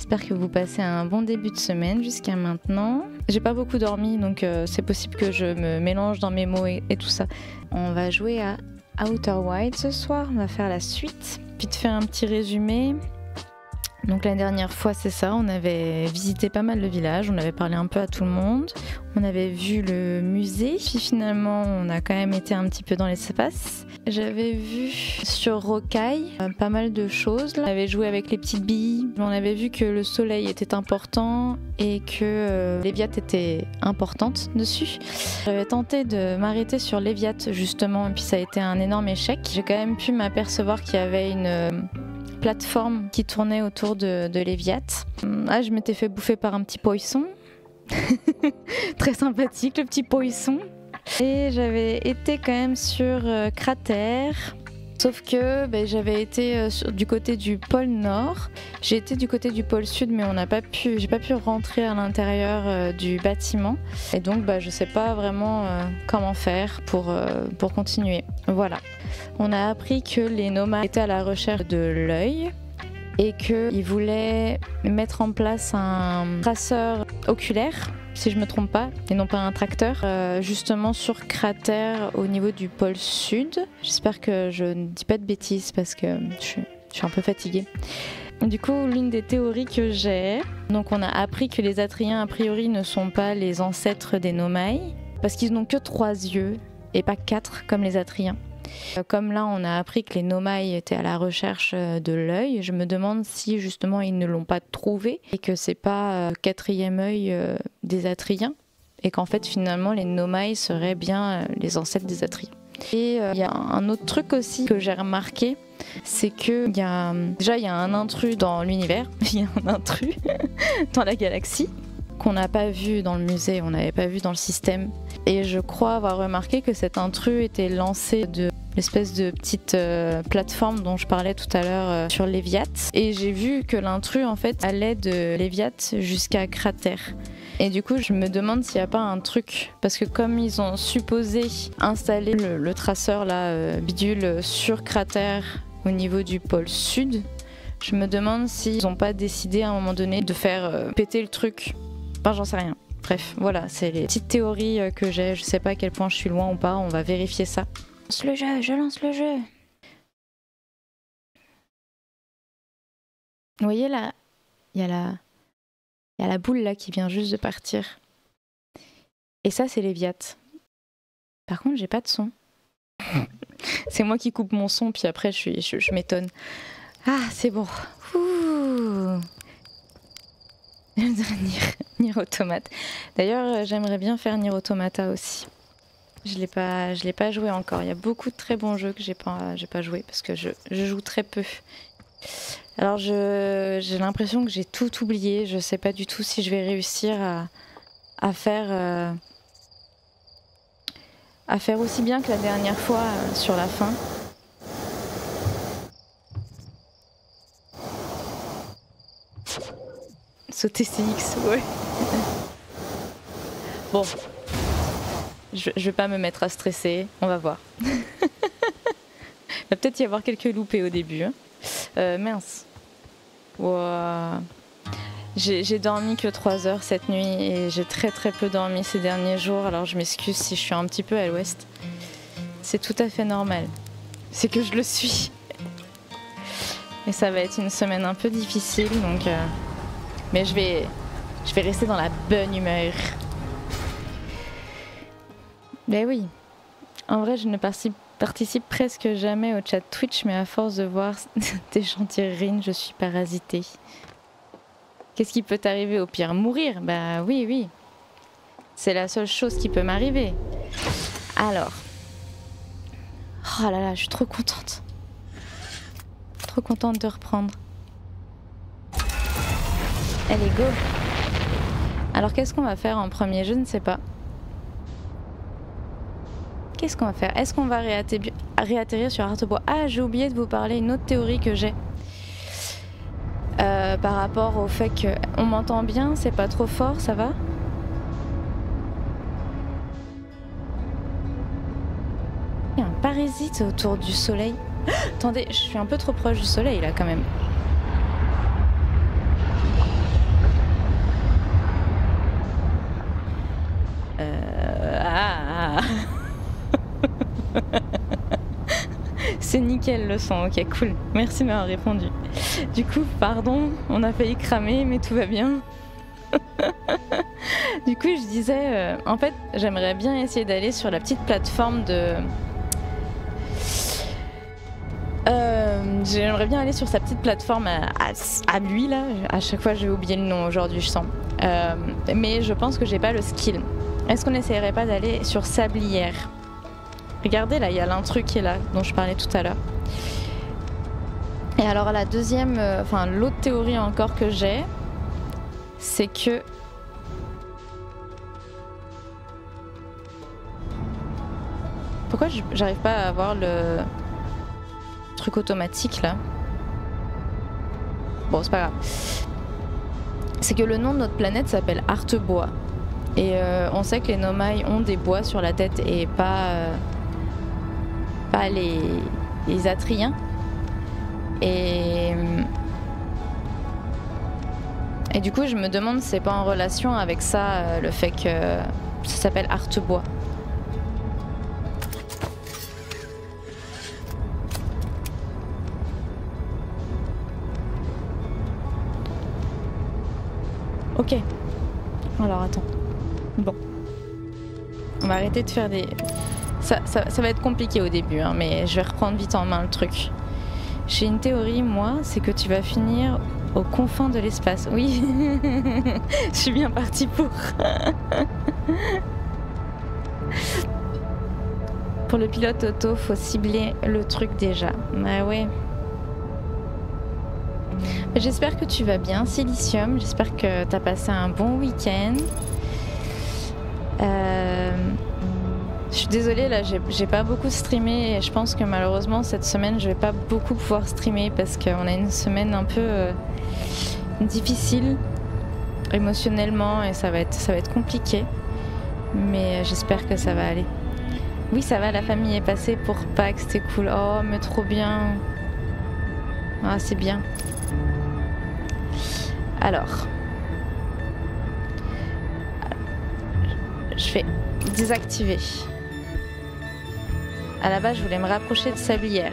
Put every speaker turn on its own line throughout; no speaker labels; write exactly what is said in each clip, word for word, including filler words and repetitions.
J'espère que vous passez un bon début de semaine jusqu'à maintenant. J'ai pas beaucoup dormi, donc euh, c'est possible que je me mélange dans mes mots et, et tout ça. On va jouer à Outer Wilds ce soir, on va faire la suite. Vite fait un petit résumé. Donc la dernière fois c'est ça, on avait visité pas mal le village, on avait parlé un peu à tout le monde, on avait vu le musée, puis finalement on a quand même été un petit peu dans l'espace. J'avais vu sur Rocaille euh, pas mal de choses, là. On avait joué avec les petites billes, on avait vu que le soleil était important et que euh, l'Héviat était importante dessus. J'avais tenté de m'arrêter sur l'Héviat justement, et puis ça a été un énorme échec. J'ai quand même pu m'apercevoir qu'il y avait une... Euh, plateforme qui tournait autour de, de l'Héviat. Ah, je m'étais fait bouffer par un petit poisson. Très sympathique, le petit poisson. Et j'avais été quand même sur euh, Cratère. Sauf que bah, j'avais été euh, sur, du côté du pôle Nord. J'ai été du côté du pôle Sud, mais on n'a pas pu, j'ai pas pu rentrer à l'intérieur euh, du bâtiment. Et donc, bah, je sais pas vraiment euh, comment faire pour, euh, pour continuer. Voilà. On a appris que les nomades étaient à la recherche de l'œil et qu'ils voulaient mettre en place un traceur oculaire, si je me trompe pas, et non pas un tracteur, euh, justement sur Cratère au niveau du pôle sud. J'espère que je ne dis pas de bêtises parce que je suis, je suis un peu fatiguée. Du coup, l'une des théories que j'ai, donc on a appris que les Atriens a priori ne sont pas les ancêtres des Nomai parce qu'ils n'ont que trois yeux et pas quatre comme les Atriens. Comme là on a appris que les Nomai étaient à la recherche de l'œil, je me demande si justement ils ne l'ont pas trouvé et que c'est pas le quatrième œil des Atriens et qu'en fait finalement les Nomai seraient bien les ancêtres des Atriens. Et il euh, y a un autre truc aussi que j'ai remarqué, c'est que y a, déjà il y a un intrus dans l'univers, il y a un intrus dans la galaxie qu'on n'a pas vu dans le musée, on n'avait pas vu dans le système. Et je crois avoir remarqué que cet intrus était lancé de l'espèce de petite euh, plateforme dont je parlais tout à l'heure euh, sur l'Héviat. Et j'ai vu que l'intrus en fait allait de l'Héviat jusqu'à Cratère. Et du coup je me demande s'il n'y a pas un truc, parce que comme ils ont supposé installer le, le traceur là, euh, bidule sur Cratère au niveau du pôle sud, je me demande s'ils n'ont pas décidé à un moment donné de faire euh, péter le truc. Enfin j'en sais rien. Bref, voilà, c'est les petites théories que j'ai. Je sais pas à quel point je suis loin ou pas, on va vérifier ça. Je lance le jeu, je lance le jeu. Vous voyez là, il y a la, il y a la boule là qui vient juste de partir. Et ça, c'est l'Héviat. Par contre, j'ai pas de son. C'est moi qui coupe mon son, puis après, je, suis, je, je m'étonne. Ah, c'est bon. Ouh. Nier, Nier Automata. D'ailleurs, j'aimerais bien faire Nier Automata aussi. Je l'ai pas, je l'ai pas joué encore. Il y a beaucoup de très bons jeux que j'ai pas, j'ai pas joué parce que je, je joue très peu. Alors, je, j'ai l'impression que j'ai tout oublié. Je sais pas du tout si je vais réussir à, à faire, euh, à faire aussi bien que la dernière fois euh, sur la fin. Sauter C X, ouais. Bon, je, je vais pas me mettre à stresser, on va voir. Il va peut-être y avoir quelques loupés au début. Hein. Euh, mince. Wow. J'ai, j'ai dormi que trois heures cette nuit et j'ai très très peu dormi ces derniers jours, alors je m'excuse si je suis un petit peu à l'ouest. C'est tout à fait normal. C'est que je le suis. Et ça va être une semaine un peu difficile, donc... Euh... Mais je vais, je vais rester dans la bonne humeur. Mais oui, en vrai je ne participe, participe presque jamais au chat Twitch, mais à force de voir des gens dire Rin, je suis parasitée. Qu'est-ce qui peut t'arriver au pire? Mourir? Bah oui, oui. C'est la seule chose qui peut m'arriver. Alors. Oh là là, je suis trop contente. Trop contente de reprendre. Allez, go! Alors, qu'est-ce qu'on va faire en premier? Je ne sais pas. Qu'est-ce qu'on va faire? Est-ce qu'on va réatterrir, réatterrir sur Artebois? Ah, j'ai oublié de vous parler d'une autre théorie que j'ai. Euh, par rapport au fait que... On m'entend bien? C'est pas trop fort? Ça va? Il y a un parasite autour du soleil. Attendez, je suis un peu trop proche du soleil, là, quand même. Euh... Ah. C'est nickel le son, ok cool. Merci de m'avoir répondu. Du coup, pardon, on a failli cramer, mais tout va bien. Du coup, je disais, euh, en fait, j'aimerais bien essayer d'aller sur la petite plateforme de... Euh, j'aimerais bien aller sur sa petite plateforme à, à, à lui là. À chaque fois, j'ai oublié le nom aujourd'hui, je sens. Euh, mais je pense que j'ai pas le skill. Est-ce qu'on n'essayerait pas d'aller sur Sablière? Regardez là, il y a l'intrus qui est là, dont je parlais tout à l'heure. Et alors la deuxième, euh, enfin l'autre théorie encore que j'ai, c'est que pourquoi j'arrive pas à avoir le truc automatique là? Bon, c'est pas grave. C'est que le nom de notre planète s'appelle Artebois. Et euh, on sait que les Nomai ont des bois sur la tête et pas, euh, pas les, les Atriens. Et, et du coup, je me demande si c'est pas en relation avec ça, euh, le fait que ça s'appelle Artebois. Ok. Alors attends. Bon. On va arrêter de faire des... Ça, ça, ça va être compliqué au début, hein, mais je vais reprendre vite en main le truc. J'ai une théorie, moi, c'est que tu vas finir aux confins de l'espace. Oui. Je suis bien partie pour. Pour le pilote auto, faut cibler le truc déjà. Ah ouais. J'espère que tu vas bien, Silicium. J'espère que tu as passé un bon week-end. Euh... Je suis désolée, là, j'ai pas beaucoup streamé et je pense que malheureusement cette semaine, je vais pas beaucoup pouvoir streamer parce qu'on a une semaine un peu euh, difficile émotionnellement et ça va être, ça va être compliqué. Mais j'espère que ça va aller. Oui, ça va, la famille est passée pour Pâques, c'était cool. Oh, mais trop bien. Ah, c'est bien. Alors, je vais désactiver. À la base, je voulais me rapprocher de Sablière.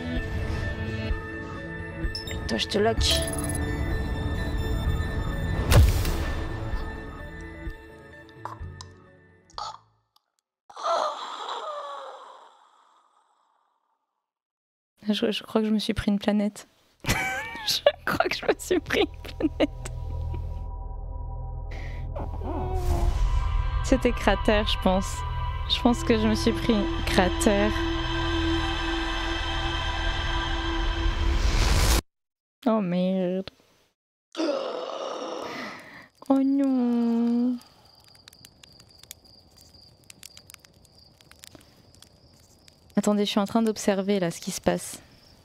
Toi, je te lock. Je, je crois que je me suis pris une planète. Je crois que je me suis pris une planète. C'était cratère, je pense. Je pense que je me suis pris cratère. Oh merde. Oh non. Attendez, je suis en train d'observer là ce qui se passe.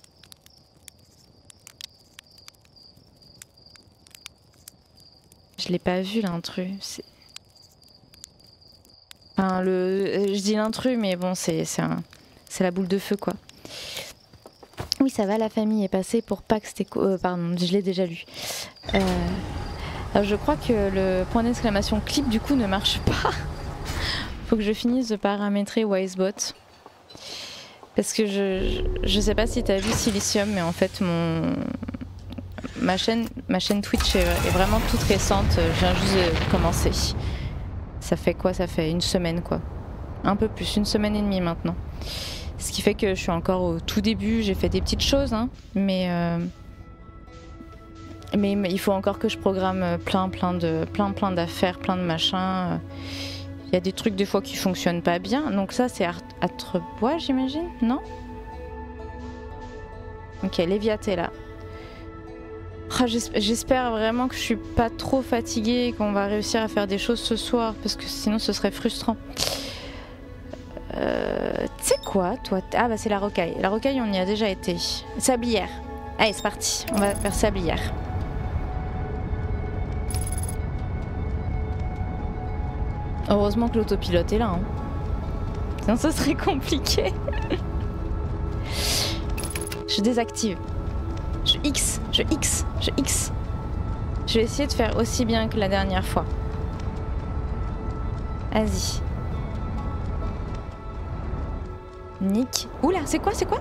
Je l'ai pas vu l'intrus. C'est... Enfin, le... Je dis l'intrus, mais bon, c'est un... la boule de feu, quoi. Oui, ça va, la famille est passée pour Pâques. Euh, pardon, je l'ai déjà lu. Euh... Alors, je crois que le point d'exclamation clip, du coup, ne marche pas. Faut que je finisse de paramétrer Wisebot. Parce que je, je, je sais pas si t'as vu Silicium, mais en fait, mon... Ma chaîne, ma chaîne Twitch est, est vraiment toute récente. Je viens juste de commencer. Ça fait quoi? Ça fait une semaine, quoi. Un peu plus, une semaine et demie maintenant. Ce qui fait que je suis encore au tout début. J'ai fait des petites choses, hein, mais, euh, mais mais il faut encore que je programme plein, plein de, plein, plein d'affaires, plein de machins. Il y a des trucs des fois qui fonctionnent pas bien. Donc ça, c'est Artebois, j'imagine, non? Ok, Léviaté là. Oh, j'espère vraiment que je suis pas trop fatiguée et qu'on va réussir à faire des choses ce soir parce que sinon ce serait frustrant. Euh, tu sais quoi, toi? Ah bah c'est la rocaille. La rocaille, on y a déjà été. Sablière. Allez, c'est parti. On va faire Sablière. Heureusement que l'autopilote est là. Hein. Sinon, ce serait compliqué. Je désactive. Je X, je X, je X. Je vais essayer de faire aussi bien que la dernière fois. Vas-y. Nick. Oula, c'est quoi, c'est quoi?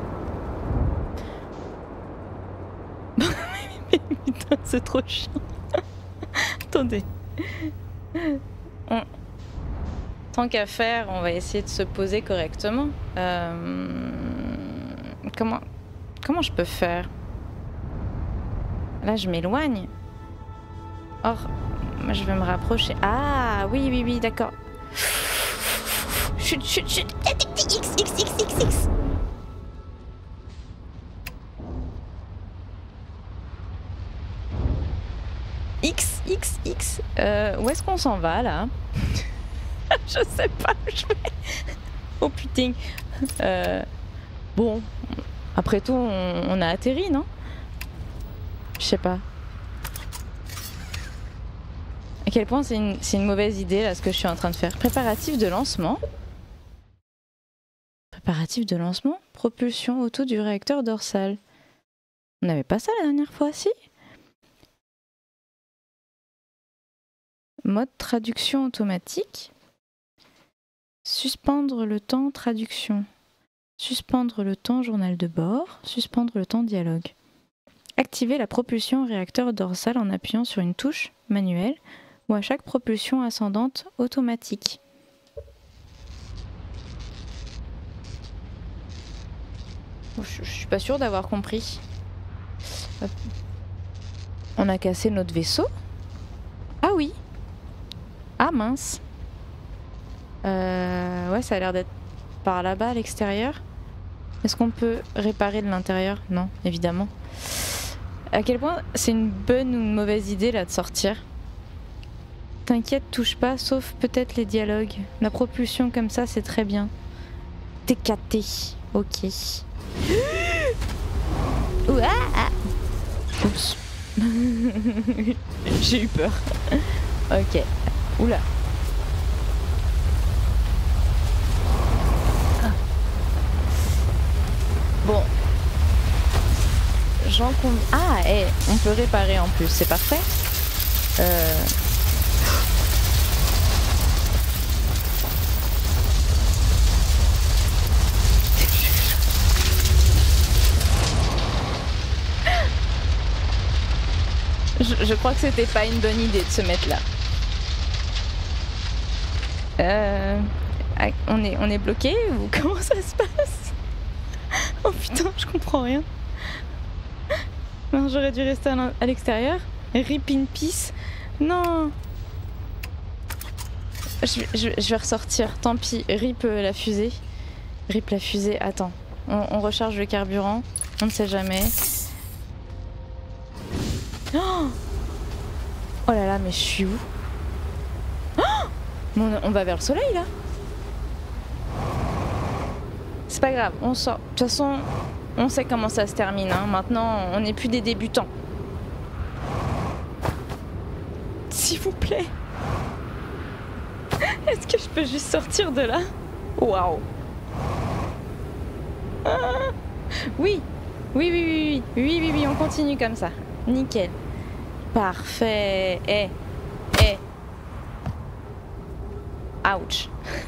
Putain, c'est trop chiant. Attendez. On... Tant qu'à faire, on va essayer de se poser correctement. Euh... Comment... Comment je peux faire? Là, je m'éloigne. Or, moi, je vais me rapprocher. Ah, oui, oui, oui, d'accord. Chut, chut, chut. X, X, X, X, X. X, X, X. Euh, où est-ce qu'on s'en va, là? Je sais pas où je vais. Oh, putain. Euh, bon, après tout, on, on a atterri, non? Je sais pas. À quel point c'est une, c'est une mauvaise idée, là, ce que je suis en train de faire. Préparatif de lancement. Préparatif de lancement. Propulsion auto du réacteur dorsal. On n'avait pas ça la dernière fois, si? Mode traduction automatique. Suspendre le temps traduction. Suspendre le temps journal de bord. Suspendre le temps dialogue. Activer la propulsion réacteur dorsal en appuyant sur une touche manuelle ou à chaque propulsion ascendante automatique. Je, je suis pas sûre d'avoir compris. Hop. On a cassé notre vaisseau? Ah oui. Ah mince. Euh, ouais, ça a l'air d'être par là-bas à l'extérieur. Est-ce qu'on peut réparer de l'intérieur? Non, évidemment. À quel point c'est une bonne ou une mauvaise idée là de sortir? T'inquiète, touche pas, sauf peut-être les dialogues. La propulsion comme ça, c'est très bien. T K T, ok. Ouah. Oups. J'ai eu peur. Ok. Oula. Ah. Bon. J'en conviens. Ah, hey, on peut réparer en plus, c'est parfait. Euh... Je, je crois que c'était pas une bonne idée de se mettre là. Euh, on est, on est bloqué ou comment ça se passe? Oh putain, je comprends rien. Non, j'aurais dû rester à l'extérieur. Rip in peace. Non. Je, je, je vais ressortir. Tant pis. Rip la fusée. Rip la fusée. Attends. On, on recharge le carburant. On ne sait jamais. Oh, oh là là, mais je suis où? Oh, on, on va vers le soleil là. C'est pas grave, on sort. De toute façon, on sait comment ça se termine. Hein. Maintenant, on n'est plus des débutants. S'il vous plaît. Est-ce que je peux juste sortir de là? Waouh. Ah, oui. Oui, oui, oui, oui, oui, oui, oui, on continue comme ça. Nickel. Parfait. Eh. Eh. Ouch.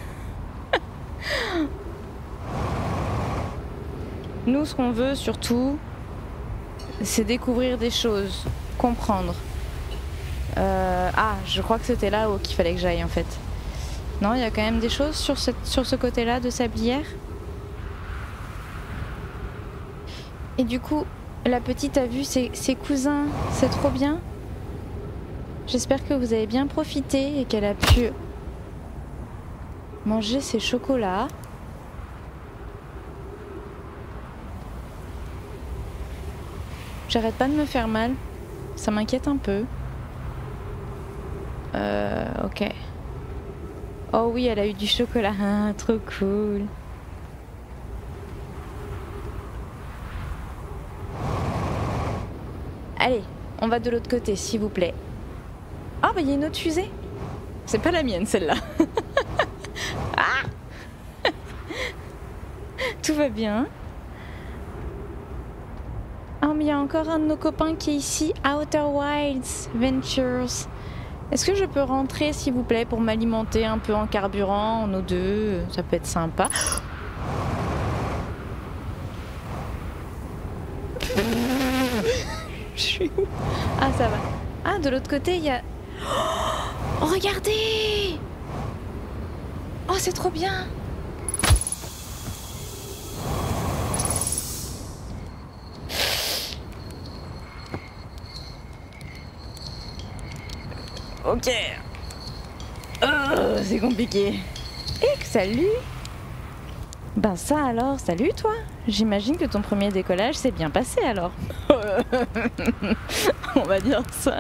Nous, ce qu'on veut surtout, c'est découvrir des choses, comprendre. Euh, ah, je crois que c'était là où qu'il fallait que j'aille en fait. Non, il y a quand même des choses sur ce, sur ce côté-là de Sablière. Et du coup, la petite a vu ses, ses cousins, c'est trop bien. J'espère que vous avez bien profité et qu'elle a pu manger ses chocolats. J'arrête pas de me faire mal, ça m'inquiète un peu. Euh, ok. Oh oui, elle a eu du chocolat, ah, trop cool. Allez, on va de l'autre côté, s'il vous plaît. Ah, bah il y a une autre fusée. C'est pas la mienne, celle-là. Ah. Tout va bien. Ah, mais il y a encore un de nos copains qui est ici, Outer Wilds Ventures. Est-ce que je peux rentrer s'il vous plaît pour m'alimenter un peu en carburant, en O deux? Ça peut être sympa. Je suis où? Ah ça va. Ah de l'autre côté il y a... Oh regardez! Oh c'est trop bien! Ok. Oh, c'est compliqué. Et salut. Ben ça alors, salut toi. J'imagine que ton premier décollage s'est bien passé alors. On va dire ça.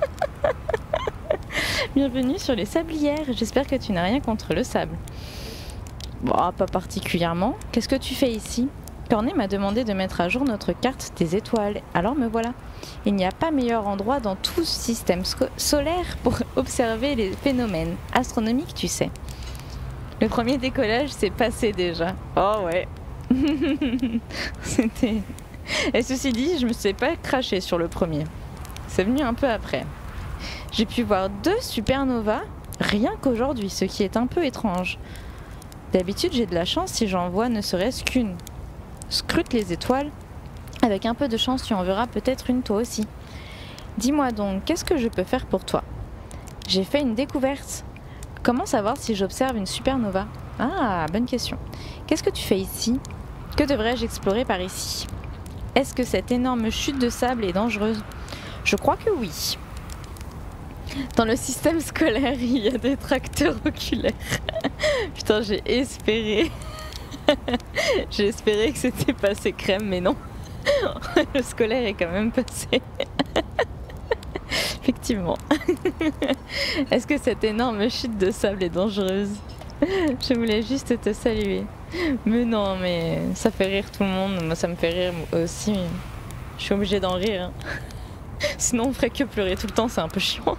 Bienvenue sur les sablières. J'espère que tu n'as rien contre le sable. Bon, pas particulièrement. Qu'est-ce que tu fais ici? Cornet m'a demandé de mettre à jour notre carte des étoiles, alors me voilà. Il n'y a pas meilleur endroit dans tout ce système solaire pour observer les phénomènes astronomiques, tu sais. Le premier décollage s'est passé déjà. Oh ouais. C'était... Et ceci dit, je me suis pas craché sur le premier. C'est venu un peu après. J'ai pu voir deux supernovas rien qu'aujourd'hui, ce qui est un peu étrange. D'habitude, j'ai de la chance si j'en vois ne serait-ce qu'une. Scrute les étoiles. Avec un peu de chance, tu en verras peut-être une toi aussi. Dis-moi donc, qu'est-ce que je peux faire pour toi? J'ai fait une découverte. Comment savoir si j'observe une supernova? Ah, bonne question. Qu'est-ce que tu fais ici? Que devrais-je explorer par ici? Est-ce que cette énorme chute de sable est dangereuse? Je crois que oui. Dans le système scolaire, il y a des tracteurs oculaires. Putain, j'ai espéré. J'ai espéré que c'était passé crème, mais non. Le scolaire est quand même passé. Effectivement. Est-ce que cette énorme chute de sable est dangereuse? Je voulais juste te saluer. Mais non, mais ça fait rire tout le monde. Moi, ça me fait rire aussi. Je suis obligée d'en rire. Sinon, on ferait que pleurer tout le temps. C'est un peu chiant.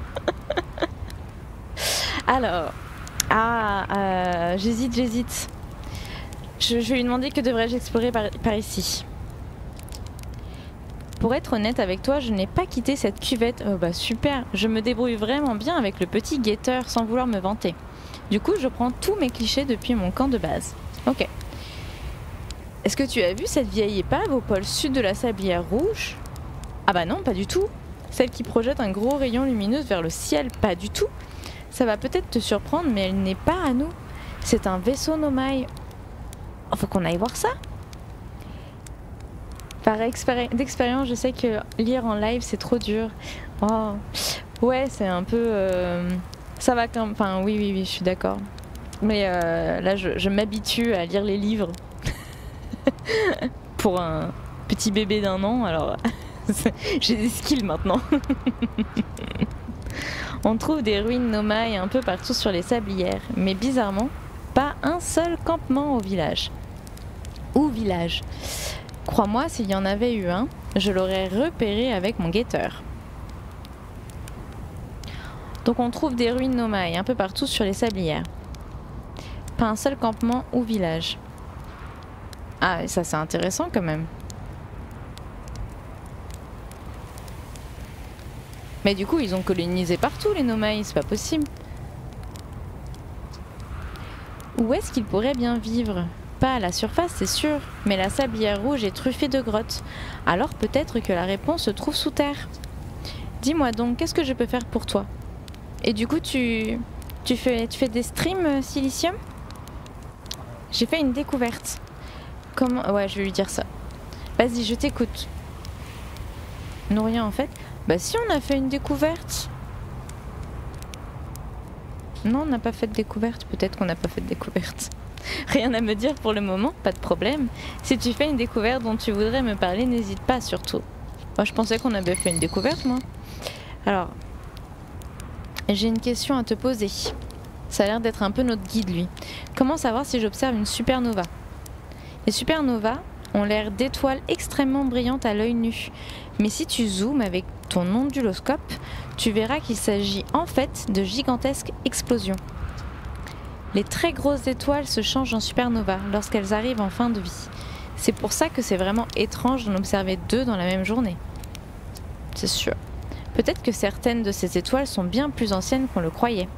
Alors. Ah, euh, j'hésite, j'hésite. Je, je vais lui demander que devrais-je explorer par, par ici. Pour être honnête avec toi, je n'ai pas quitté cette cuvette. Oh bah super, je me débrouille vraiment bien avec le petit guetteur sans vouloir me vanter. Du coup, je prends tous mes clichés depuis mon camp de base. Ok. Est-ce que tu as vu cette vieille épave au pôle sud de la sablière rouge? Ah bah non, pas du tout. Celle qui projette un gros rayon lumineux vers le ciel, pas du tout. Ça va peut-être te surprendre, mais elle n'est pas à nous. C'est un vaisseau Nomai. Oh, faut qu'on aille voir ça. Par expéri d'expérience, je sais que lire en live, c'est trop dur. Oh. Ouais, c'est un peu... Euh... Ça va quand même... Enfin, oui, oui, oui, je suis d'accord. Mais euh, là, je, je m'habitue à lire les livres. Pour un petit bébé d'un an, alors... J'ai des skills maintenant. On trouve des ruines Nomai un peu partout sur les sablières. Mais bizarrement, pas un seul campement au village. Ou village. Crois-moi, s'il y en avait eu un, je l'aurais repéré avec mon guetteur. Donc on trouve des ruines Nomai un peu partout sur les sablières. Pas un seul campement ou village. Ah, et ça c'est intéressant quand même. Mais du coup, ils ont colonisé partout les Nomai, c'est pas possible. Où est-ce qu'ils pourraient bien vivre? Pas à la surface, c'est sûr, mais la sablière rouge est truffée de grottes. Alors peut-être que la réponse se trouve sous terre. Dis-moi donc, qu'est-ce que je peux faire pour toi? Et du coup, tu, tu, fais, tu fais des streams, Silicium? J'ai fait une découverte. Comment? Ouais, je vais lui dire ça. Vas-y, je t'écoute. Non, rien en fait. Bah si, on a fait une découverte. Non, on n'a pas fait de découverte. Peut-être qu'on n'a pas fait de découverte. Rien à me dire pour le moment, pas de problème. Si tu fais une découverte dont tu voudrais me parler, n'hésite pas surtout. Moi, je pensais qu'on avait fait une découverte, moi. Alors, j'ai une question à te poser. Ça a l'air d'être un peu notre guide, lui. Comment savoir si j'observe une supernova? Les supernovas ont l'air d'étoiles extrêmement brillantes à l'œil nu. Mais si tu zoomes avec ton onduloscope, tu verras qu'il s'agit en fait de gigantesques explosions. Les très grosses étoiles se changent en supernova lorsqu'elles arrivent en fin de vie. C'est pour ça que c'est vraiment étrange d'en observer deux dans la même journée. C'est sûr. Peut-être que certaines de ces étoiles sont bien plus anciennes qu'on le croyait.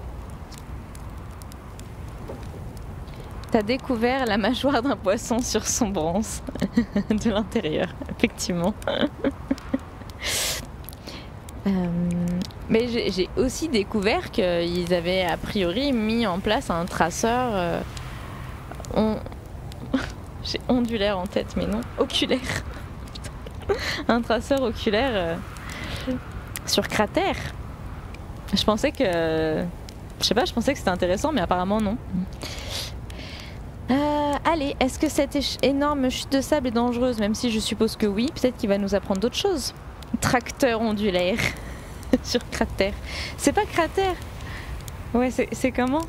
T'as découvert la mâchoire d'un poisson sur son bronze de l'intérieur, effectivement. euh, mais j'ai aussi découvert qu'ils avaient a priori mis en place un traceur. Euh, on... J'ai ondulaire en tête, mais non, oculaire. Un traceur oculaire euh, sur cratère. Je pensais que, je sais pas, je pensais que c'était intéressant, mais apparemment non. Euh, allez, est-ce que cette énorme chute de sable est dangereuse? Même si je suppose que oui, peut-être qu'il va nous apprendre d'autres choses. Tracteur ondulaire sur cratère. C'est pas cratère. Ouais, c'est comment?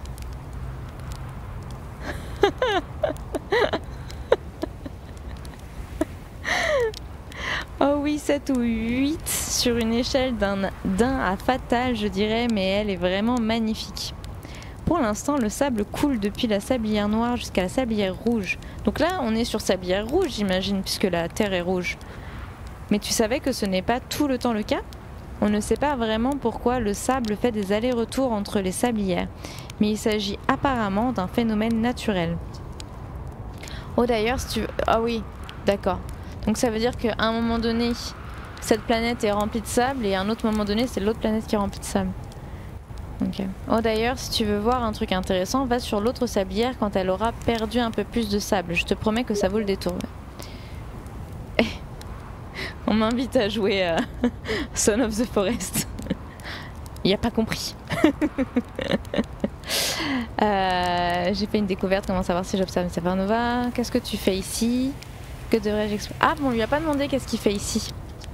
Oh oui, sept ou huit sur une échelle d'un à fatal, je dirais, mais elle est vraiment magnifique. Pour l'instant, le sable coule depuis la sablière noire jusqu'à la sablière rouge. Donc là, on est sur sablière rouge, j'imagine, puisque la terre est rouge. Mais tu savais que ce n'est pas tout le temps le cas? On ne sait pas vraiment pourquoi le sable fait des allers-retours entre les sablières, mais il s'agit apparemment d'un phénomène naturel. Oh d'ailleurs, si tu veux... Ah oui, d'accord. Donc ça veut dire qu'à un moment donné, cette planète est remplie de sable et à un autre moment donné, c'est l'autre planète qui est remplie de sable. Okay. Oh d'ailleurs, si tu veux voir un truc intéressant, va sur l'autre sablière quand elle aura perdu un peu plus de sable. Je te promets que ça vaut le détour. Eh, on m'invite à jouer à Son of the Forest. Il n'a pas compris. euh, J'ai fait une découverte, comment savoir si j'observe une supernova. Qu'est-ce que tu fais ici? Que devrais-je expliquer? Ah bon, on lui a pas demandé qu'est-ce qu'il fait ici.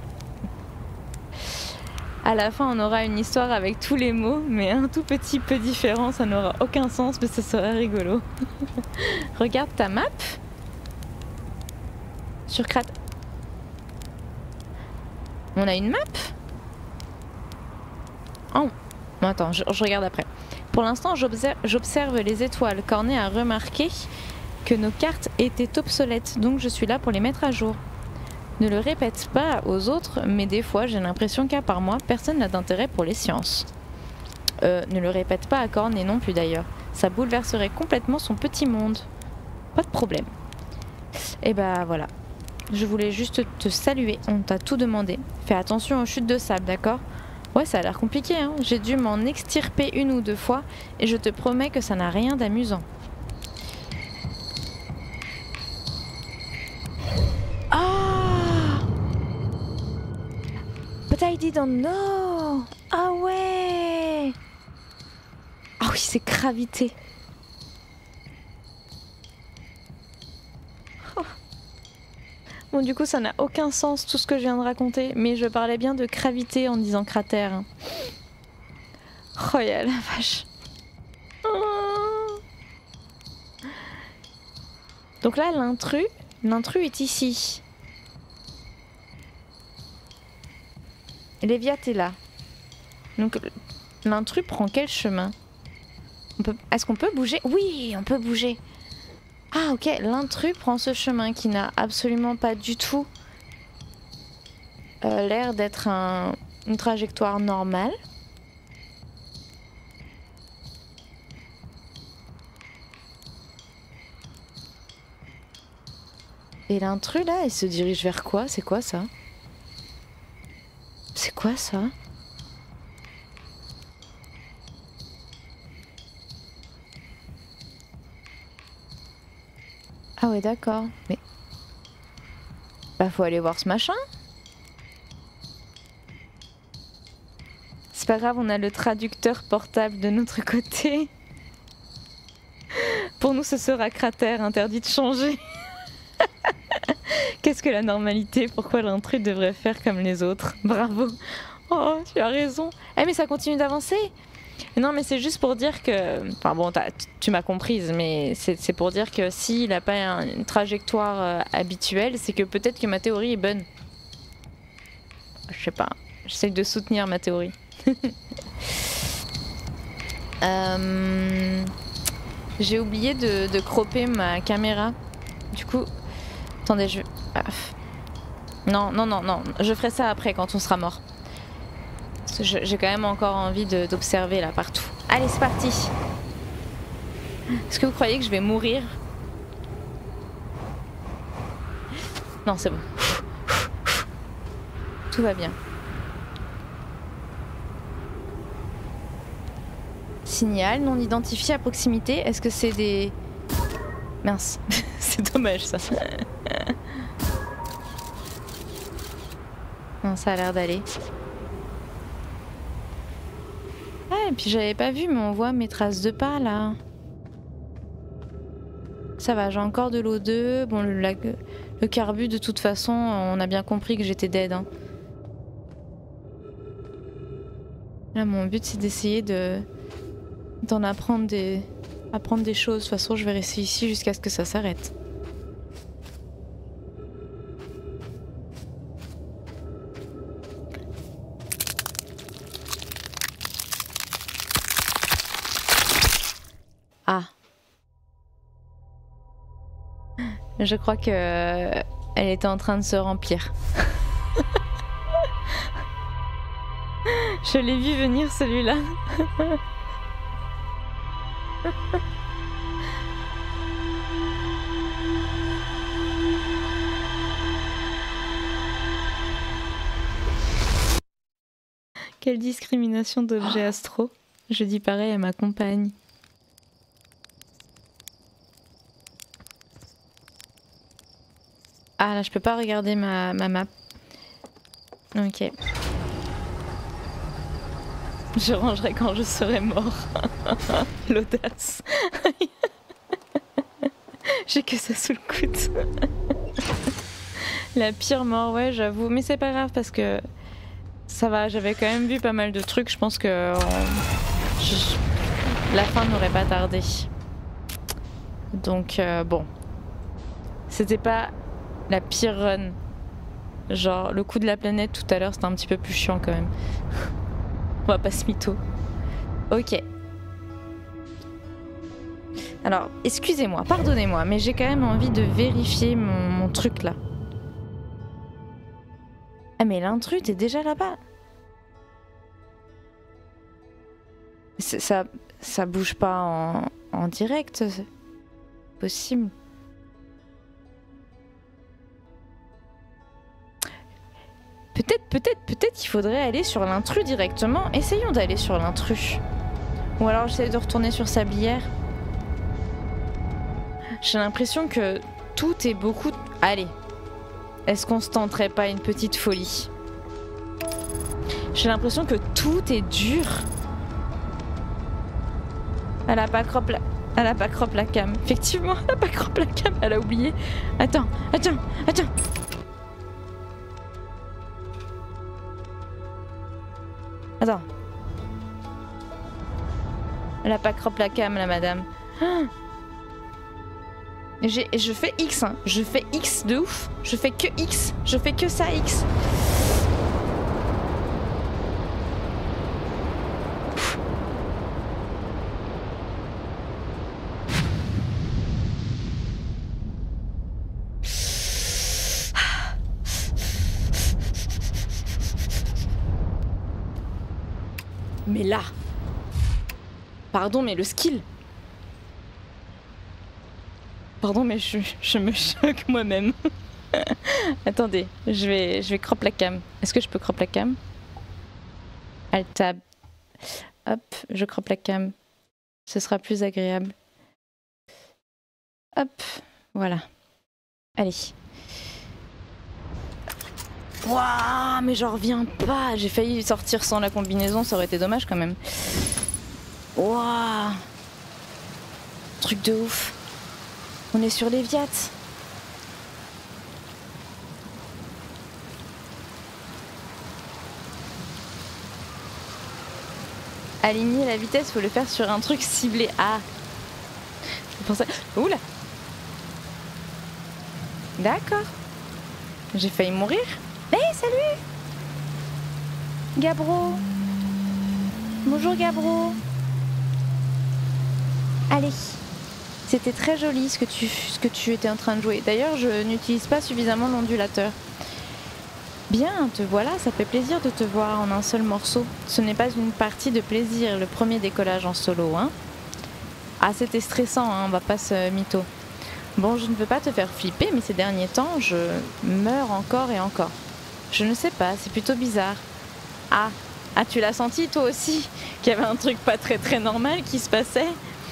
À la fin, on aura une histoire avec tous les mots, mais un tout petit peu différent, ça n'aura aucun sens, mais ce sera rigolo. Regarde ta map. Sur Crat... On a une map? Oh, bon, attends, je, je regarde après. Pour l'instant, j'observe les étoiles. Cornet a remarqué que nos cartes étaient obsolètes, donc je suis là pour les mettre à jour. Ne le répète pas aux autres, mais des fois j'ai l'impression qu'à part moi, personne n'a d'intérêt pour les sciences. Euh, ne le répète pas à Cornet non plus d'ailleurs. Ça bouleverserait complètement son petit monde. Pas de problème. Et bah voilà. Je voulais juste te saluer, on t'a tout demandé. Fais attention aux chutes de sable, d'accord? Ouais, ça a l'air compliqué, hein. J'ai dû m'en extirper une ou deux fois, et je te promets que ça n'a rien d'amusant. But I didn't know. Ah ouais. Ah oui, c'est gravité. Oh. Bon, du coup, ça n'a aucun sens tout ce que je viens de raconter, mais je parlais bien de gravité en disant cratère. Oh, y'a la vache. Oh. Donc là, l'intrus, l'intrus est ici. Léviat est là. Donc l'intrus prend quel chemin? Est-ce qu'on peut bouger? Oui, on peut bouger. Ah ok, l'intrus prend ce chemin qui n'a absolument pas du tout euh, l'air d'être un, une trajectoire normale. Et l'intrus là, il se dirige vers quoi? C'est quoi ça? C'est quoi ça? Ah ouais d'accord, mais... Bah faut aller voir ce machin. C'est pas grave, on a le traducteur portable de notre côté. Pour nous ce sera cratère, interdit de changer. Qu'est-ce que la normalité? Pourquoi l'intrus devrait faire comme les autres? Bravo. Oh, tu as raison. Eh mais ça continue d'avancer. Non mais c'est juste pour dire que... Enfin bon, tu m'as comprise, mais c'est pour dire que s'il n'a pas une trajectoire euh, habituelle, c'est que peut-être que ma théorie est bonne. Je sais pas. J'essaie de soutenir ma théorie. euh... J'ai oublié de, de cropper ma caméra. Du coup... Attendez, je... Ah. Non, non, non, non. Je ferai ça après quand on sera mort. J'ai quand même encore envie d'observer là partout. Allez, c'est parti. Est-ce que vous croyez que je vais mourir? Non, c'est bon. Tout va bien. Signal non identifié à proximité. Est-ce que c'est des... Mince, c'est dommage ça. Non, ça a l'air d'aller. Ah, et puis j'avais pas vu, mais on voit mes traces de pas là. Ça va, j'ai encore de l'O deux. Bon, le, la, le carbu, de toute façon, on a bien compris que j'étais dead. Hein. Là, mon but, c'est d'essayer de d'en apprendre des... apprendre des choses. De toute façon, je vais rester ici jusqu'à ce que ça s'arrête. Ah. Je crois que euh, elle était en train de se remplir. Je l'ai vu venir celui-là. Quelle discrimination d'objets astro. Je dis pareil à ma compagne. Ah là, je peux pas regarder ma, ma map. Ok. Je rangerai quand je serai mort. L'audace. J'ai que ça sous le coude. La pire mort, ouais, j'avoue. Mais c'est pas grave parce que ça va, j'avais quand même vu pas mal de trucs. Je pense que on... je... la fin n'aurait pas tardé. Donc euh, bon. C'était pas la pire run. Genre le coup de la planète tout à l'heure, c'était un petit peu plus chiant quand même. On va pas se mytho. Ok. Alors, excusez-moi, pardonnez-moi, mais j'ai quand même envie de vérifier mon, mon truc là. Ah mais l'intrus, t'es déjà là-bas. Ça, ça bouge pas en, en direct, c'est possible. Peut-être, peut-être, peut-être qu'il faudrait aller sur l'intrus directement. Essayons d'aller sur l'intrus. Ou alors j'essaie de retourner sur Sablière. J'ai l'impression que tout est beaucoup... Allez. Est-ce qu'on se tenterait pas une petite folie? J'ai l'impression que tout est dur. Elle a pas crop la... Elle a pas crop la cam. Effectivement, elle a pas crop la cam. Elle a oublié. Attends, attends, attends. Attends. Elle a pas crop la cam, la madame. Ah. J'ai, je fais X, hein. Je fais X de ouf. Je fais que X. Je fais que ça X. Mais là, pardon, mais le skill. Pardon, mais je, je me choque moi-même. Attendez, je vais, je vais crop la cam. Est-ce que je peux crop la cam? Alt tab. Hop, je crop la cam. Ce sera plus agréable. Hop, voilà. Allez. Waouh, mais j'en reviens pas. J'ai failli sortir sans la combinaison, ça aurait été dommage quand même. Waouh. Truc de ouf. On est sur les Viats. Aligner la vitesse, faut le faire sur un truc ciblé. Ah. C'est pour ça. Oula. D'accord. J'ai failli mourir. Hé, hey, salut Gabro. Bonjour Gabro. Allez. C'était très joli ce que, tu, ce que tu étais en train de jouer. D'ailleurs, je n'utilise pas suffisamment l'ondulateur. Bien, te voilà, ça fait plaisir de te voir en un seul morceau. Ce n'est pas une partie de plaisir, le premier décollage en solo, hein. Ah, c'était stressant, hein, on va pas se mytho. Bon, je ne veux pas te faire flipper, mais ces derniers temps, je meurs encore et encore. Je ne sais pas, c'est plutôt bizarre. Ah, ah, tu l'as senti toi aussi, qu'il y avait un truc pas très très normal qui se passait?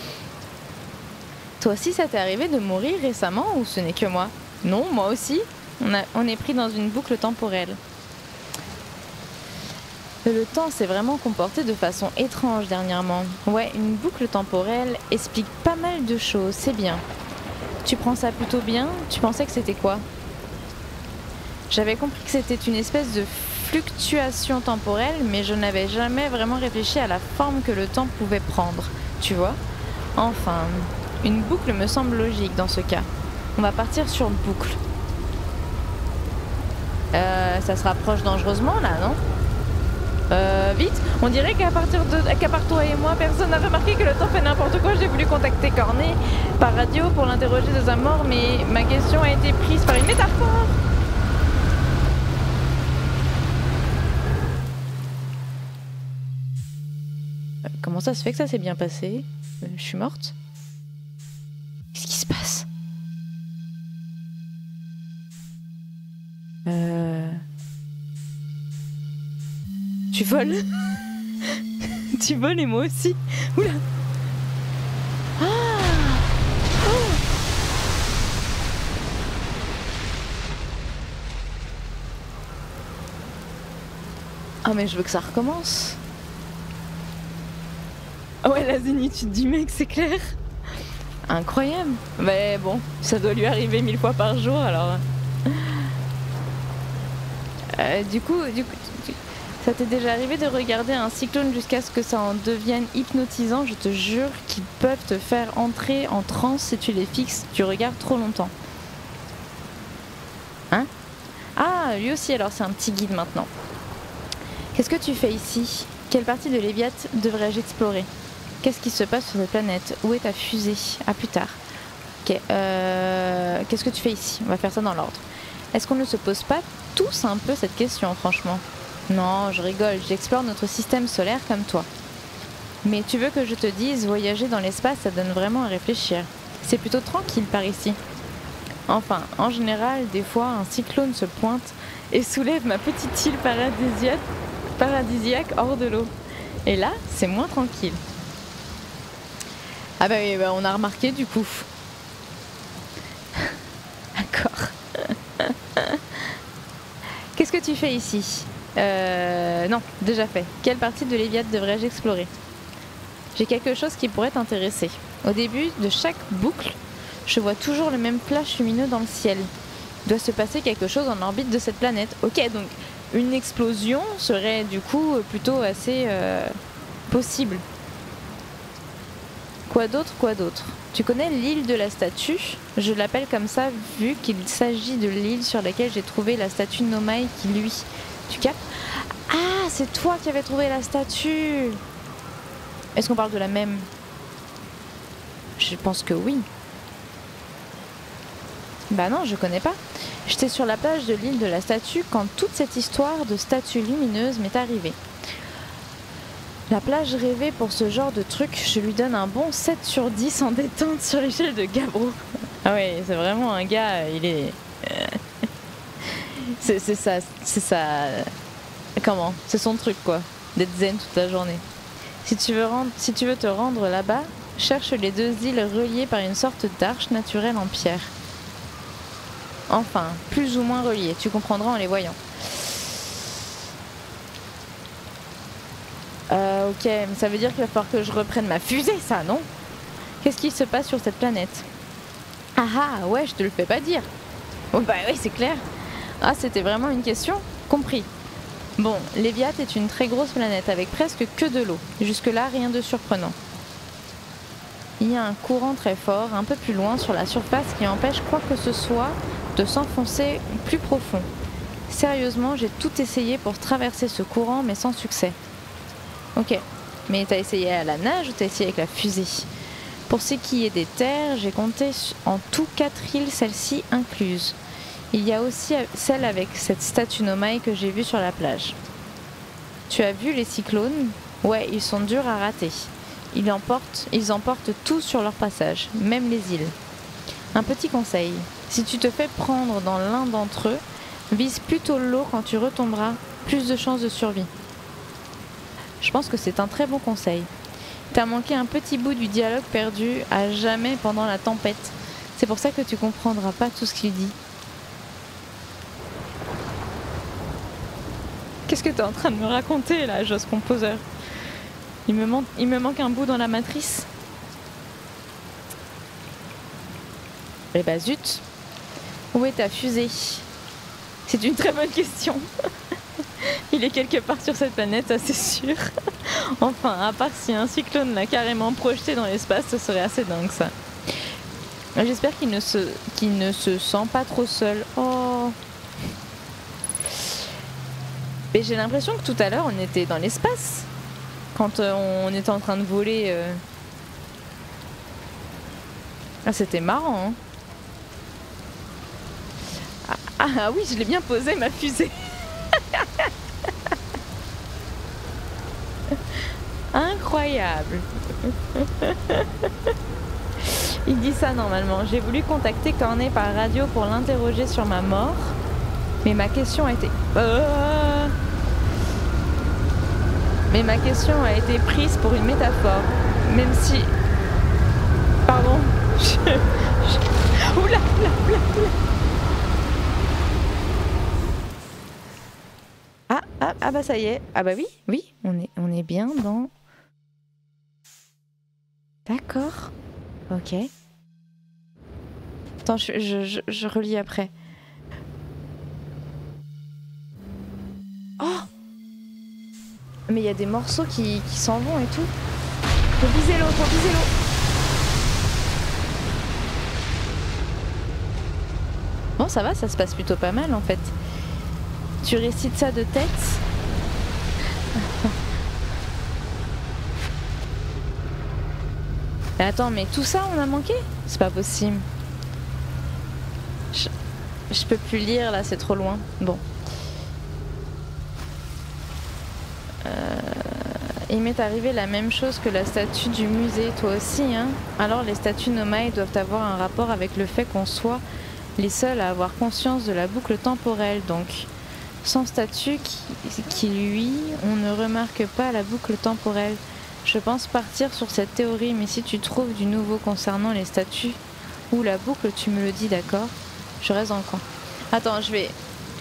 Toi aussi, ça t'est arrivé de mourir récemment ou ce n'est que moi? Non, moi aussi. On, a, on est pris dans une boucle temporelle. Le temps s'est vraiment comporté de façon étrange dernièrement. Ouais, une boucle temporelle explique pas mal de choses, c'est bien. Tu prends ça plutôt bien? Tu pensais que c'était quoi? J'avais compris que c'était une espèce de fluctuation temporelle, mais je n'avais jamais vraiment réfléchi à la forme que le temps pouvait prendre, tu vois? Enfin, une boucle me semble logique dans ce cas. On va partir sur boucle. Euh, ça se rapproche dangereusement là, non? Euh, vite, on dirait qu'à partir de, qu'à part toi et moi, personne n'a remarqué que le temps fait n'importe quoi. J'ai voulu contacter Cornet par radio pour l'interroger de sa mort, mais ma question a été prise par une métaphore. Euh, comment ça se fait que ça s'est bien passé? euh, Je suis morte? Qu'est-ce qui se passe? Euh... Tu voles? Tu voles et moi aussi. Oula. Ah oh. Ah mais je veux que ça recommence. Ah ouais, la zénitude du mec, c'est clair. Incroyable. Mais bon, ça doit lui arriver mille fois par jour alors. Euh, du coup, du coup, ça t'est déjà arrivé de regarder un cyclone jusqu'à ce que ça en devienne hypnotisant? Je te jure qu'ils peuvent te faire entrer en transe si tu les fixes, tu regardes trop longtemps. Hein? Ah, lui aussi, alors c'est un petit guide maintenant. Qu'est-ce que tu fais ici? Quelle partie de Léviat devrais-je explorer? Qu'est-ce qui se passe sur cette planète? Où est ta fusée? À plus tard. Ok, euh... qu'est-ce que tu fais ici? On va faire ça dans l'ordre. Est-ce qu'on ne se pose pas tous un peu cette question, franchement? Non, je rigole, j'explore notre système solaire comme toi. Mais tu veux que je te dise, voyager dans l'espace, ça donne vraiment à réfléchir. C'est plutôt tranquille par ici. Enfin, en général, des fois, un cyclone se pointe et soulève ma petite île paradisiaque, paradisiaque hors de l'eau. Et là, c'est moins tranquille. Ah bah oui, bah on a remarqué du coup. D'accord. Qu'est-ce que tu fais ici? Euh... Non, déjà fait. Quelle partie de Léviat devrais-je explorer? J'ai quelque chose qui pourrait t'intéresser. Au début de chaque boucle, je vois toujours le même flash lumineux dans le ciel. Il doit se passer quelque chose en orbite de cette planète. Ok, donc une explosion serait du coup plutôt assez euh, possible. Quoi d'autre, quoi d'autre? Tu connais l'île de la statue? Je l'appelle comme ça vu qu'il s'agit de l'île sur laquelle j'ai trouvé la statue Nomai qui lui... Tu captes? Ah, c'est toi qui avais trouvé la statue! Est-ce qu'on parle de la même? Je pense que oui. Bah non, je connais pas. J'étais sur la plage de l'île de la statue quand toute cette histoire de statue lumineuse m'est arrivée. La plage rêvée pour ce genre de truc, je lui donne un bon sept sur dix en détente sur l'échelle de Gabro. Ah ouais, c'est vraiment un gars, il est... c'est ça, c'est ça... Comment? C'est son truc quoi, d'être zen toute la journée. Si tu veux, rendre, si tu veux te rendre là-bas, cherche les deux îles reliées par une sorte d'arche naturelle en pierre. Enfin, plus ou moins reliées, tu comprendras en les voyant. Euh, ok, mais ça veut dire qu'il va falloir que je reprenne ma fusée, ça, non? Qu'est-ce qui se passe sur cette planète? Ah ah, ouais, je te le fais pas dire. Oh bah oui, c'est clair. Ah, c'était vraiment une question? Compris. Bon, Léviat est une très grosse planète avec presque que de l'eau. Jusque-là, rien de surprenant. Il y a un courant très fort, un peu plus loin sur la surface, qui empêche quoi que ce soit de s'enfoncer plus profond. Sérieusement, j'ai tout essayé pour traverser ce courant, mais sans succès. Ok, mais t'as essayé à la nage ou t'as essayé avec la fusée? Pour ce qui est des terres, j'ai compté en tout quatre îles, celles-ci incluses. Il y a aussi celle avec cette statue Nomai que j'ai vue sur la plage. Tu as vu les cyclones? Ouais, ils sont durs à rater. Ils emportent, ils emportent tout sur leur passage, même les îles. Un petit conseil, si tu te fais prendre dans l'un d'entre eux, vise plutôt l'eau quand tu retomberas, plus de chances de survie. Je pense que c'est un très bon conseil. T'as manqué un petit bout du dialogue perdu à jamais pendant la tempête. C'est pour ça que tu comprendras pas tout ce qu'il dit. Qu'est-ce que t'es en train de me raconter là, Joss Composer? Il me, man- il me manque un bout dans la matrice. Eh bah zut. Où est ta fusée? C'est une très bonne question. Il est quelque part sur cette planète, ça c'est sûr. Enfin, à part si un cyclone l'a carrément projeté dans l'espace, ce serait assez dingue ça. J'espère qu'il ne se, qu'il ne se sent pas trop seul. Oh. Mais j'ai l'impression que tout à l'heure on était dans l'espace. Quand euh, on était en train de voler. Euh... Ah, c'était marrant. Hein. Ah, ah, ah oui, je l'ai bien posé ma fusée. Incroyable. Il dit ça normalement. J'ai voulu contacter Cornet par radio pour l'interroger sur ma mort, mais ma question a été... Euh... Mais ma question a été prise pour une métaphore, même si... Pardon. Je... Je... Oula, oula, oula, oula. Ah, ah, ah bah ça y est. Ah bah oui, oui, on est, on est bien dans... D'accord. Ok. Attends, je, je, je, je relis après. Oh! Mais il y a des morceaux qui, qui s'en vont et tout. Faut viser l'eau, faut viser l'eau. Bon, ça va, ça se passe plutôt pas mal en fait. Tu récites ça de tête. Mais attends, mais tout ça on a manqué? C'est pas possible. Je, je peux plus lire là, c'est trop loin. Bon. Euh, il m'est arrivé la même chose que la statue du musée, toi aussi, hein? Alors les statues Nomai doivent avoir un rapport avec le fait qu'on soit les seuls à avoir conscience de la boucle temporelle, donc. Sans statue qui, qui lui, on ne remarque pas la boucle temporelle. Je pense partir sur cette théorie, mais si tu trouves du nouveau concernant les statues ou la boucle, tu me le dis, d'accord? Je reste dans le coin. Attends, je vais...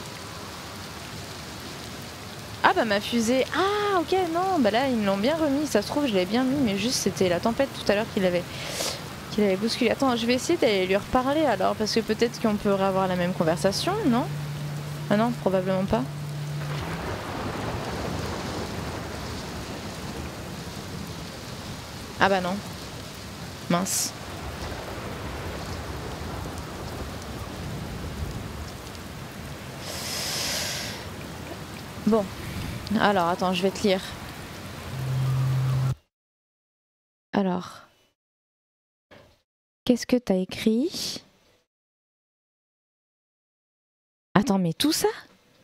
Ah bah ma fusée... Ah ok, non, bah là ils me l'ont bien remis, ça se trouve je l'ai bien mis, mais juste c'était la tempête tout à l'heure qu'il avait... qu'il avait bousculé. Attends, je vais essayer d'aller lui reparler alors, parce que peut-être qu'on peut avoir la même conversation, non? Ah non, probablement pas. Ah bah non. Mince. Bon. Alors, attends, je vais te lire. Alors. Qu'est-ce que t'as écrit? Attends, mais tout ça?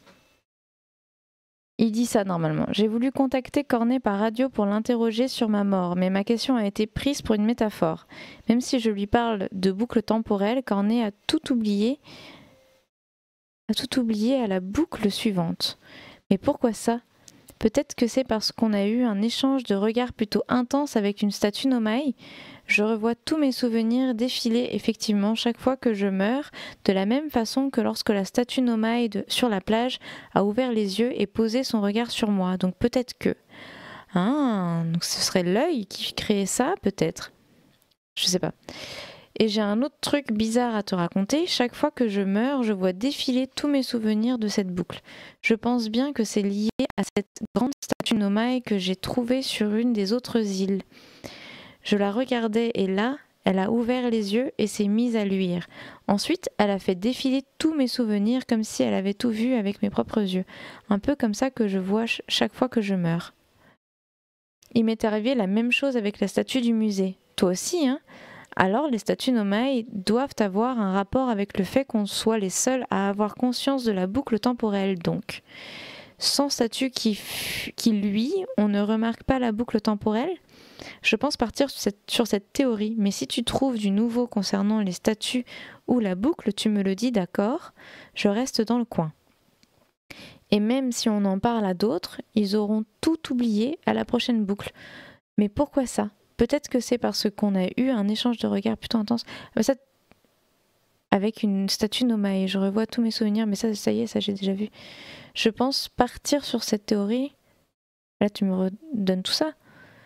Il dit ça normalement. J'ai voulu contacter Cornet par radio pour l'interroger sur ma mort, mais ma question a été prise pour une métaphore. Même si je lui parle de boucle temporelle, Cornet a tout oublié, a tout oublié à la boucle suivante. Mais pourquoi ça? Peut-être que c'est parce qu'on a eu un échange de regards plutôt intense avec une statue Nomai. Je revois tous mes souvenirs défiler effectivement chaque fois que je meurs, de la même façon que lorsque la statue Nomai de, sur la plage a ouvert les yeux et posé son regard sur moi. Donc peut-être que... Ah, donc ce serait l'œil qui créait ça, peut-être. Je sais pas. Et j'ai un autre truc bizarre à te raconter. Chaque fois que je meurs, je vois défiler tous mes souvenirs de cette boucle. Je pense bien que c'est lié à cette grande statue Nomai que j'ai trouvée sur une des autres îles. Je la regardais et là, elle a ouvert les yeux et s'est mise à luire. Ensuite, elle a fait défiler tous mes souvenirs comme si elle avait tout vu avec mes propres yeux. Un peu comme ça que je vois ch- chaque fois que je meurs. Il m'est arrivé la même chose avec la statue du musée. Toi aussi, hein? Alors les statues Nomai doivent avoir un rapport avec le fait qu'on soit les seuls à avoir conscience de la boucle temporelle donc. Sans statut qui, qui, lui, on ne remarque pas la boucle temporelle. Je pense partir sur cette, sur cette théorie, mais si tu trouves du nouveau concernant les statuts ou la boucle, tu me le dis, d'accord, je reste dans le coin. Et même si on en parle à d'autres, ils auront tout oublié à la prochaine boucle. Mais pourquoi ça? Peut-être que c'est parce qu'on a eu un échange de regards plutôt intense. Mais ça, avec une statue Nomai, je revois tous mes souvenirs, mais ça, ça y est, ça j'ai déjà vu. Je pense partir sur cette théorie. Là, tu me redonnes tout ça.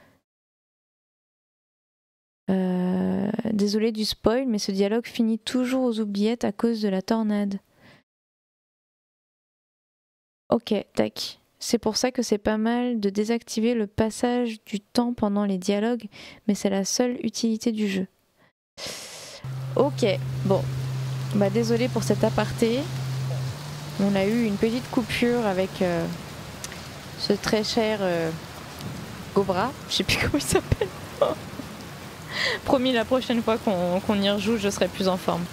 Euh, désolé du spoil, mais ce dialogue finit toujours aux oubliettes à cause de la tornade. Ok, tac. C'est pour ça que c'est pas mal de désactiver le passage du temps pendant les dialogues, mais c'est la seule utilité du jeu. Ok, bon. Bah désolé pour cet aparté. On a eu une petite coupure avec euh, ce très cher euh, Gobra. Je sais plus comment il s'appelle. Promis, la prochaine fois qu'on qu'on y rejoue, je serai plus en forme.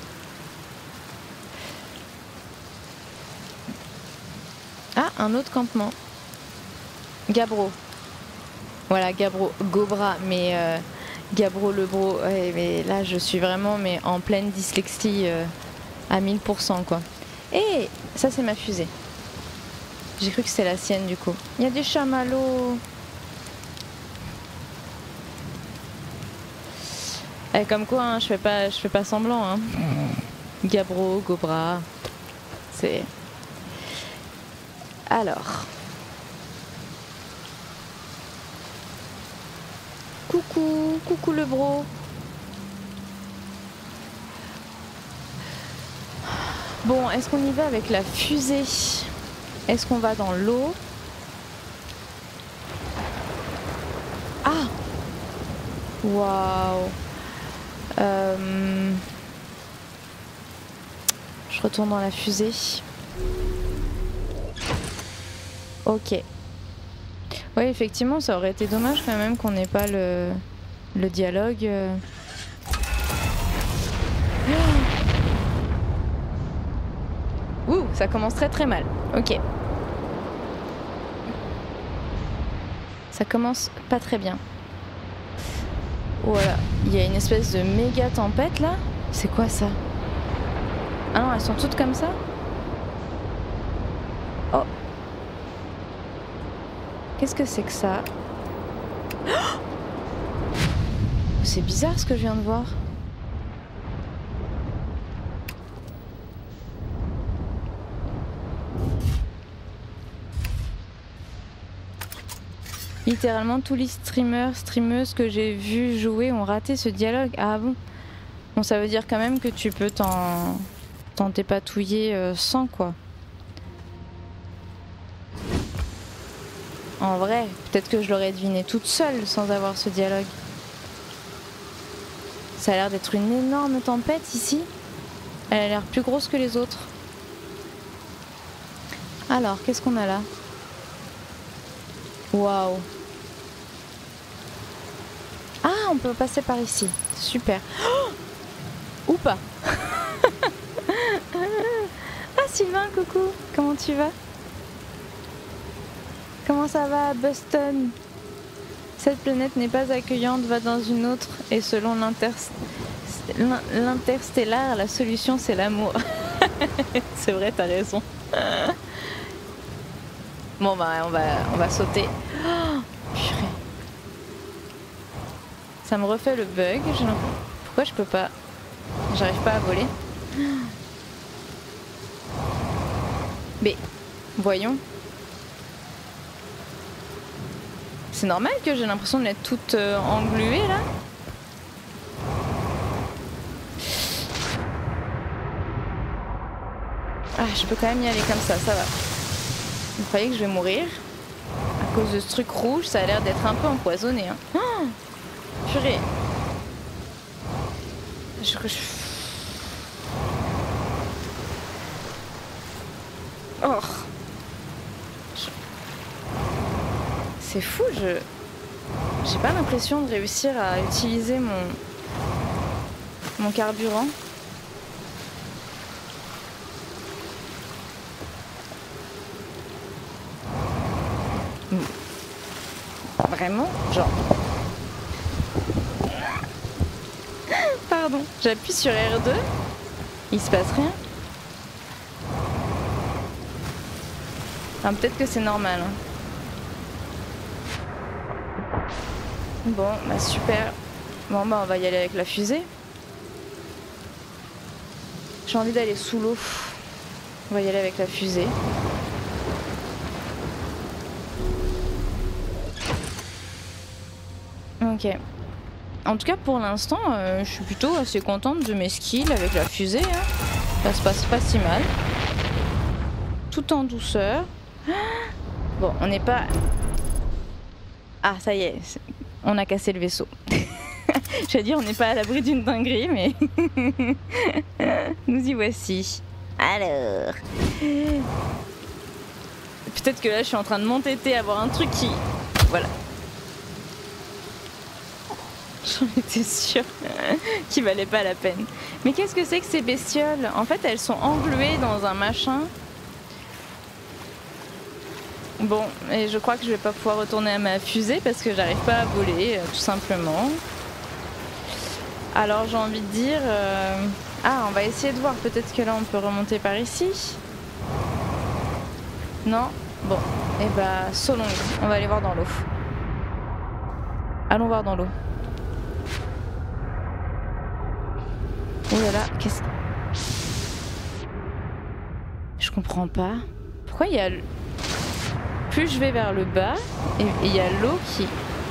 Ah, un autre campement. Gabbro. Voilà, Gabbro. Gobra, mais euh, Gabbro le bro. Ouais, mais là, je suis vraiment mais en pleine dyslexie euh, à mille pour cent, quoi. Et ça, c'est ma fusée. J'ai cru que c'était la sienne, du coup. Il y a des chamallows. Et comme quoi, hein, je fais pas, je fais pas semblant. Hein. Gabbro, Gobra. C'est... Alors. Coucou, coucou le bro. Bon, est-ce qu'on y va avec la fusée? Est-ce qu'on va dans l'eau? Ah! Waouh! Euh... Je retourne dans la fusée. Ok. Oui, effectivement, ça aurait été dommage quand même qu'on n'ait pas le, le dialogue. Ouh, ça commence très très mal. Ok. Ça commence pas très bien. Voilà. Il y a une espèce de méga tempête là. C'est quoi ça? Ah non, elles sont toutes comme ça? Oh. Qu'est-ce que c'est que ça? Oh, c'est bizarre ce que je viens de voir. Littéralement tous les streamers, streameuses que j'ai vu jouer ont raté ce dialogue. Ah bon? Bon, ça veut dire quand même que tu peux t'en t'en dépatouiller euh, sans quoi. En vrai, peut-être que je l'aurais deviné toute seule sans avoir ce dialogue. Ça a l'air d'être une énorme tempête ici. Elle a l'air plus grosse que les autres. Alors, qu'est-ce qu'on a là? Waouh. Ah, on peut passer par ici. Super. Oh, ou pas. Ah, Sylvain, coucou. Comment tu vas? Comment ça va, Boston? Cette planète n'est pas accueillante, va dans une autre. Et selon l'interstellaire, la solution, c'est l'amour. C'est vrai, t'as raison. Bon, bah, on va, on va sauter. Oh, purée. Ça me refait le bug. Je... Pourquoi je peux pas... J'arrive pas à voler. Mais, voyons. C'est normal que j'ai l'impression d'être toute euh, engluée là. Ah, je peux quand même y aller comme ça, ça va. Vous croyez que je vais mourir? À cause de ce truc rouge, ça a l'air d'être un peu empoisonné. Hein. Oh, purée. Je... je... Oh. Je... C'est fou, je... J'ai pas l'impression de réussir à utiliser mon... mon carburant. Vraiment? Genre... Pardon, j'appuie sur R deux, il se passe rien. Enfin, peut-être que c'est normal. Hein. Bon, bah super. Bon, bah on va y aller avec la fusée. J'ai envie d'aller sous l'eau. On va y aller avec la fusée. Ok. En tout cas, pour l'instant, euh, je suis plutôt assez contente de mes skills avec la fusée. Hein. Ça se passe pas si mal. Tout en douceur. Bon, on n'est pas... Ah, ça y est. On a cassé le vaisseau. J'allais dire, on n'est pas à l'abri d'une dinguerie, mais... Nous y voici. Alors... Peut-être que là, je suis en train de m'entêter à voir un truc qui... Voilà. J'en étais sûre qu'il valait pas la peine. Mais qu'est-ce que c'est que ces bestioles? En fait, elles sont engluées dans un machin. Bon, et je crois que je vais pas pouvoir retourner à ma fusée parce que j'arrive pas à voler, tout simplement. Alors j'ai envie de dire... Euh... Ah, on va essayer de voir. Peut-être que là, on peut remonter par ici. Non? Bon, et bah, sautons. On va aller voir dans l'eau. Allons voir dans l'eau. Oh là là, qu'est-ce que... Je comprends pas. Pourquoi il y a... Plus je vais vers le bas, et il y a l'eau qui...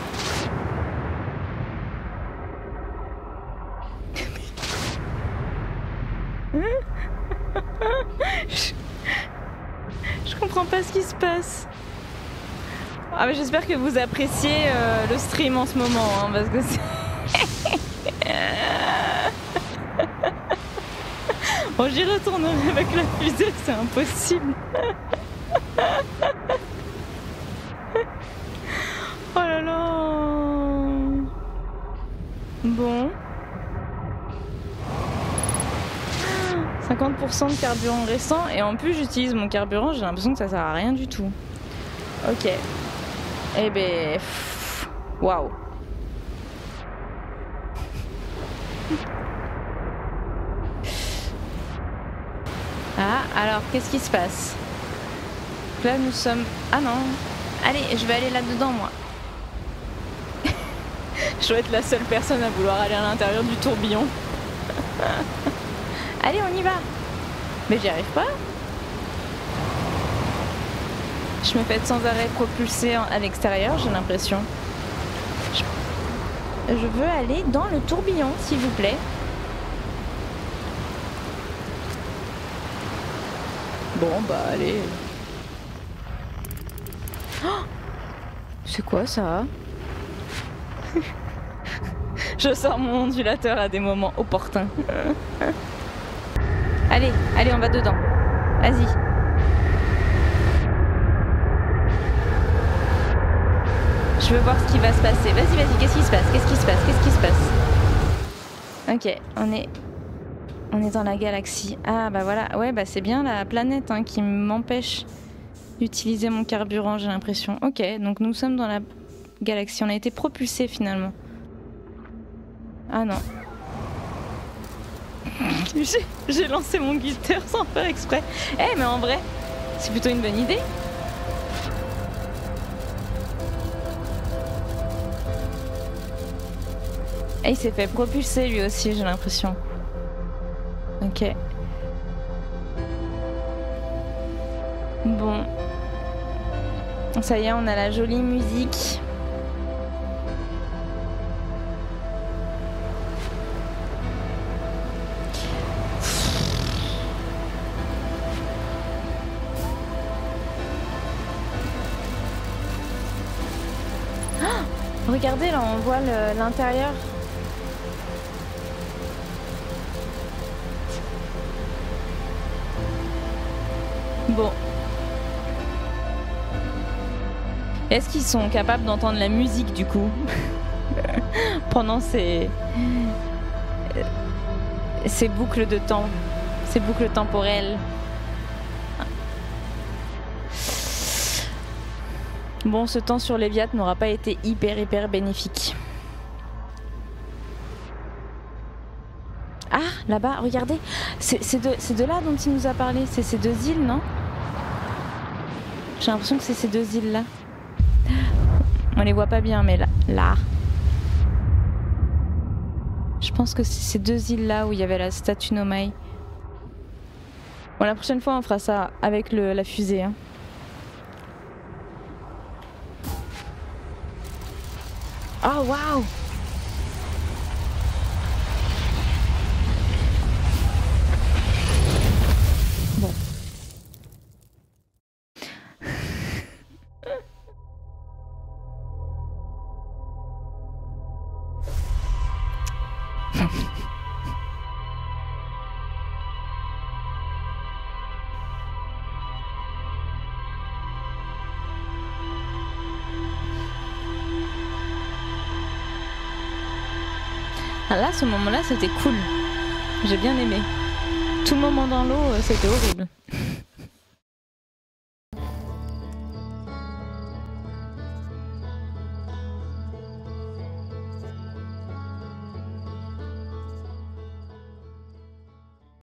je... je comprends pas ce qui se passe. Ah mais j'espère que vous appréciez euh, le stream en ce moment, hein, parce que c'est... Bon, j'y retournerai avec la fusée, c'est impossible. Oh là là. Bon. cinquante pour cent de carburant restant et en plus j'utilise mon carburant, j'ai l'impression que ça sert à rien du tout. Ok. Eh ben... Waouh. Ah, alors, qu'est-ce qui se passe? Là, nous sommes... Ah non. Allez, je vais aller là-dedans, moi. Je dois être la seule personne à vouloir aller à l'intérieur du tourbillon. Allez, on y va. Mais j'y arrive pas. Je me fais sans arrêt propulser à l'extérieur, j'ai l'impression. Je... je veux aller dans le tourbillon, s'il vous plaît. Bon, bah allez. Oh, c'est quoi ça? Je sors mon ondulateur à des moments opportuns. Allez, allez, on va dedans. Vas-y. Je veux voir ce qui va se passer. Vas-y, vas-y, qu'est-ce qui se passe? Qu'est-ce qui se passe? Qu'est-ce qui se passe? Ok, on est... On est dans la galaxie. Ah bah voilà, ouais bah c'est bien la planète hein, qui m'empêche d'utiliser mon carburant, j'ai l'impression. Ok, donc nous sommes dans la galaxie. On a été propulsés finalement. Ah non. J'ai lancé mon guitare sans faire exprès. Eh hey, mais en vrai, c'est plutôt une bonne idée. Et il s'est fait propulser lui aussi, j'ai l'impression. Ok. Bon. Ça y est, on a la jolie musique. Oh, regardez, là, on voit l'intérieur. Bon. Est-ce qu'ils sont capables d'entendre la musique du coup pendant ces... ces boucles de temps, ces boucles temporelles. Bon, ce temps sur Léviat n'aura pas été hyper hyper bénéfique. Ah, là-bas, regardez, c'est de, de là dont il nous a parlé, c'est ces deux îles, non? J'ai l'impression que c'est ces deux îles-là. On les voit pas bien, mais là, là. Je pense que c'est ces deux îles-là où il y avait la statue Nomai. Bon, la prochaine fois, on fera ça avec le, la fusée. Hein. Oh, waouh! Bon. Ah là, ce moment-là, c'était cool. J'ai bien aimé. Tout le moment dans l'eau, c'était horrible.